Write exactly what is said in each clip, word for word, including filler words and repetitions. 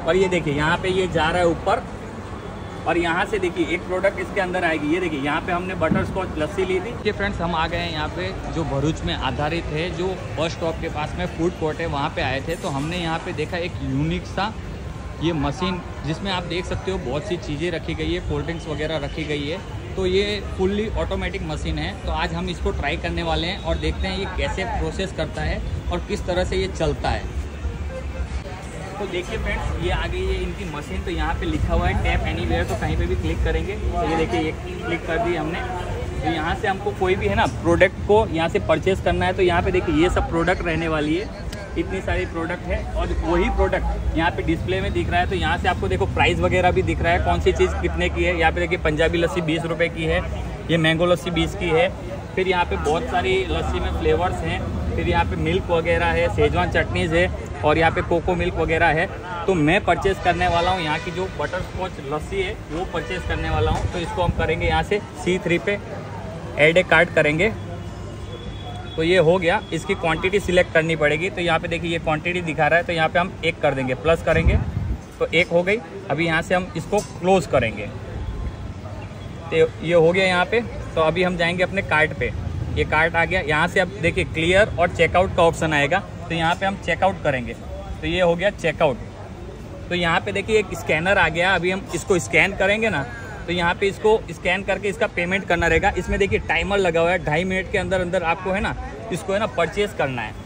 और ये देखिए यहाँ पे ये जा रहा है ऊपर, और यहाँ से देखिए एक प्रोडक्ट इसके अंदर आएगी। ये देखिए यहाँ पे हमने बटर स्कॉच लस्सी ली थी। ये फ्रेंड्स हम आ गए हैं यहाँ पे जो भरूच में आधारित है, जो बस स्टॉप के पास में फूड कोर्ट है, वहाँ पे आए थे। तो हमने यहाँ पे देखा एक यूनिक सा ये मशीन, जिसमें आप देख सकते हो बहुत सी चीज़ें रखी गई है, कोल्ड ड्रिंक्स वगैरह रखी गई है। तो ये फुल्ली ऑटोमेटिक मशीन है। तो आज हम इसको ट्राई करने वाले हैं और देखते हैं ये कैसे प्रोसेस करता है और किस तरह से ये चलता है। तो देखिए फ्रेंड्स, ये आ गई है इनकी मशीन। तो यहाँ पे लिखा हुआ है टैप एनीवेयर, तो कहीं पे भी क्लिक करेंगे। तो ये देखिए ये क्लिक कर दी हमने। तो यहाँ से हमको कोई भी है ना प्रोडक्ट को यहाँ से परचेज़ करना है। तो यहाँ पे देखिए ये सब प्रोडक्ट रहने वाली है, इतनी सारी प्रोडक्ट है और वही प्रोडक्ट यहाँ पे डिस्प्ले में दिख रहा है। तो यहाँ से आपको देखो प्राइस वगैरह भी दिख रहा है, कौन सी चीज़ कितने की है। यहाँ पे देखिए पंजाबी लस्सी बीस रुपये की है, ये मैंगो लस्सी बीस की है। फिर यहाँ पे बहुत सारी लस्सी में फ्लेवर्स हैं। फिर यहाँ पे मिल्क वगैरह है, शेजवान चटनीज़ है और यहाँ पे कोको मिल्क वगैरह है। तो मैं परचेज़ करने वाला हूँ यहाँ की जो बटर स्कॉच लस्सी है, वो परचेज़ करने वाला हूँ। तो इसको हम करेंगे यहाँ से सी थ्री पे ऐड ए कार्ट करेंगे। तो ये हो गया, इसकी क्वांटिटी सिलेक्ट करनी पड़ेगी। तो यहाँ पे देखिए ये क्वांटिटी दिखा रहा है, तो यहाँ पे हम एक कर देंगे, प्लस करेंगे तो एक हो गई। अभी यहाँ से हम इसको क्लोज़ करेंगे, तो ये हो गया यहाँ पे। तो अभी हम जाएंगे अपने कार्ट पे, ये कार्ट आ गया। यहाँ से अब देखिए क्लियर और चेकआउट का ऑप्शन आएगा। तो यहाँ पे हम चेकआउट करेंगे, तो ये हो गया चेकआउट। तो यहाँ पे देखिए एक स्कैनर आ गया। अभी हम इसको स्कैन करेंगे ना, तो यहाँ पे इसको स्कैन करके इसका पेमेंट करना रहेगा। इसमें देखिए टाइमर लगा हुआ है, ढाई मिनट के अंदर अंदर आपको है ना इसको है ना परचेज करना है।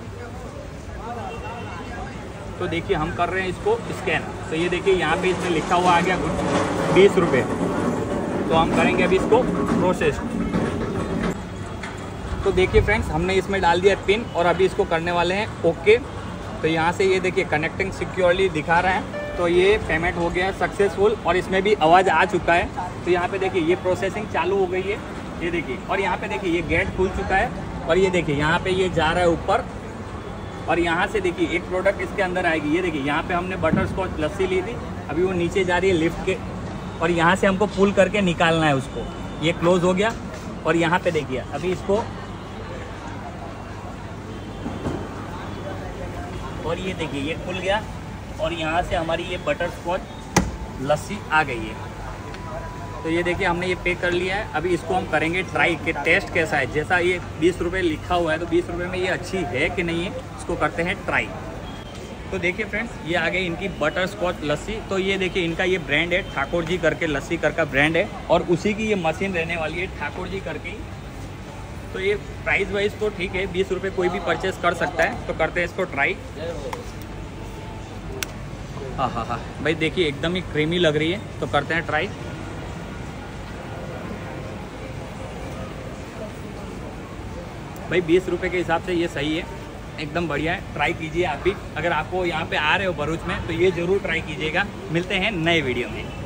तो देखिए हम कर रहे हैं इसको स्कैन। तो ये देखिए यहाँ पे इसमें लिखा हुआ आ गया बीस रुपये। तो हम करेंगे अभी इसको प्रोसेस। तो देखिए फ्रेंड्स, हमने इसमें डाल दिया पिन और अभी इसको करने वाले हैं ओके। तो यहाँ से ये देखिए कनेक्टिंग सिक्योरली दिखा रहा है। तो ये पेमेंट हो गया सक्सेसफुल और इसमें भी आवाज़ आ चुका है। तो यहाँ पे देखिए ये प्रोसेसिंग चालू हो गई है, ये देखिए। और यहाँ पे देखिए ये गेट खुल चुका है और ये देखिए यहाँ पे ये जा रहा है ऊपर, और यहाँ से देखिए एक प्रोडक्ट इसके अंदर आएगी। ये देखिए यहाँ पे हमने बटर स्कॉच लस्सी ली थी, अभी वो नीचे जा रही है लिफ्ट के, और यहाँ से हमको पुल करके निकालना है उसको। ये क्लोज हो गया और यहाँ पे देखिए अभी इसको, और ये देखिए ये खुल गया और यहाँ से हमारी ये बटर स्कॉच लस्सी आ गई है। तो ये देखिए हमने ये पे कर लिया है। अभी इसको हम करेंगे ट्राई कि टेस्ट कैसा है। जैसा ये बीस रुपये लिखा हुआ है, तो बीस रुपये में ये अच्छी है कि नहीं है, इसको करते हैं ट्राई। तो देखिए फ्रेंड्स, ये आ गई इनकी बटर स्कॉच लस्सी। तो ये देखिए इनका ये ब्रांड है, ठाकुर जी करके लस्सी करका ब्रांड है, और उसी की ये मशीन रहने वाली है ठाकुर जी करके। तो ये प्राइस वाइज तो ठीक है, बीस रुपये कोई भी परचेस कर सकता है। तो करते हैं इसको ट्राई। हाँ हाँ हाँ भाई देखिए एकदम ही क्रीमी लग रही है। तो करते हैं ट्राई। भाई बीस रुपये के हिसाब से ये सही है, एकदम बढ़िया है। ट्राई कीजिए आप भी, अगर आपको यहाँ पे आ रहे हो भरूच में तो ये ज़रूर ट्राई कीजिएगा। मिलते हैं नए वीडियो में।